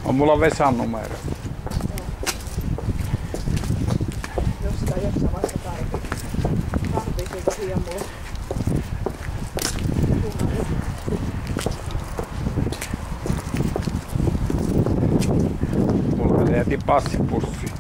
On mulla Vesan numero. Jos sitä jossain vaiheessa tarvitsee tosiaan mulle. Mulla jäti passipussi.